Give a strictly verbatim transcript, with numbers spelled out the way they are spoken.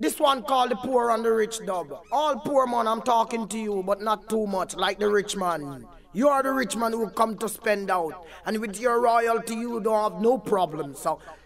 This one called the poor and the rich dub. All poor man, I'm talking to you, but not too much like the rich man. You are the rich man who come to spend out. And with your royalty, you don't have no problem. So